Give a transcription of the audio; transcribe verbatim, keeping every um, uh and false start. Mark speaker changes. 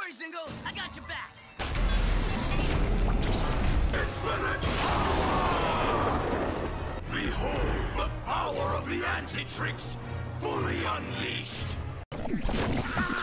Speaker 1: worry, Zingle. I got your back.
Speaker 2: Infinite power! Behold the power of the Antitrix fully unleashed!